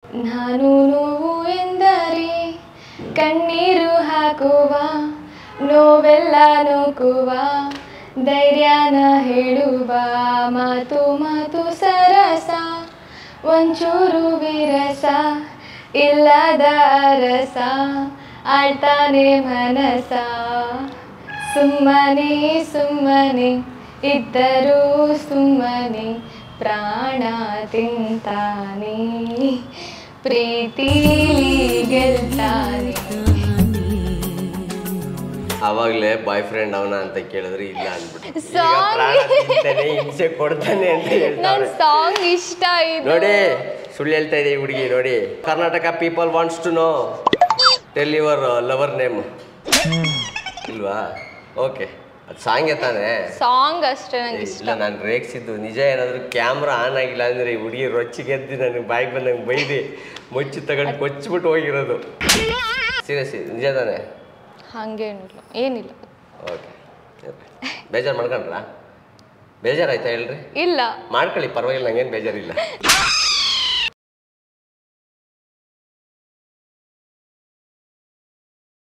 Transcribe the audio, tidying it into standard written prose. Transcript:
ನಾನು ನೋವು ಎಂದರೆ ಕಣ್ಣೀರು ಹಾಕುವ ನೋವೆಲ್ಲ ನೂಕುವ ಧೈರ್ಯನ ಹೇಳುವ ಮಾತು ಮಾತು ಸರಸ ಒಂಚೂರು ವಿರಸ ಇಲ್ಲದ ಅರಸ ಆಳ್ತಾನೆ ಮನಸ ಸುಮ್ಮನೆ ಸುಮ್ಮನೆ ಇದ್ದರೂ ಸುಮ್ಮನೆ ಪ್ರಾಣ ತಿಂತಾನೆ ಪ್ರೀತಿಲಿ ಗೆಲ್ತಾನೆ. ಅವಾಗಲೇ ಬಾಯ್ ಫ್ರೆಂಡ್ ಅವನ ಅಂತ ಕೇಳಿದ್ರೆ ಇಲ್ಲ ಅಂದ್ಬಿಟ್ಟು ಹಿಂಸೆ ಕೊಡ್ತಾನೆ ಅಂತ ಹೇಳ್ತಾರೆ. ಸಾಂಗ್ ಇಷ್ಟ ನೋಡಿ ಸುಳ್ಳು ಹೇಳ್ತಾ ಇದೆ ಈ ಹುಡುಗಿ. ನೋಡಿ Karnataka people wants to know tell your lover name ಇಲ್ವಾ? ಓಕೆ ಅದು ಸಾಂಗೆ ತಾನೆ ಸಾಂಗ್ ಅಷ್ಟೇ ನಂಗೆ ಇಷ್ಟ. ಇಲ್ಲ ನಾನು ರೇಗಿಸಿದ್ದು ನಿಜ. ಏನಾದರೂ ಕ್ಯಾಮ್ರಾ ಆನ್ ಆಗಿಲ್ಲ ಅಂದರೆ ಈ ಹುಡುಗಿ ರೊಚ್ಚಿಗೆದ್ದು ನನಗೆ ಬಾಯಿಗೆ ಬಂದಂಗೆ ಬೈದು ಮುಚ್ಚಿ ತಗೊಂಡು ಕೊಚ್ಚಿಬಿಟ್ಟು ಹೋಗಿರೋದು. ಸೀರಿಯಸ್ ನಿಜ ತಾನೆ? ಹಾಗೇನಿಲ್ಲ ಏನಿಲ್ಲ. ಓಕೆ ಬೇಜಾರು ಮಾಡ್ಕೊಂಡ್ರಾ? ಬೇಜಾರಾಯ್ತಾ ಹೇಳ್ರಿ? ಇಲ್ಲ ಮಾಡ್ಕೊಳ್ಳಿ ಪರವಾಗಿಲ್ಲ, ನಂಗೇನು ಬೇಜಾರಿಲ್ಲ.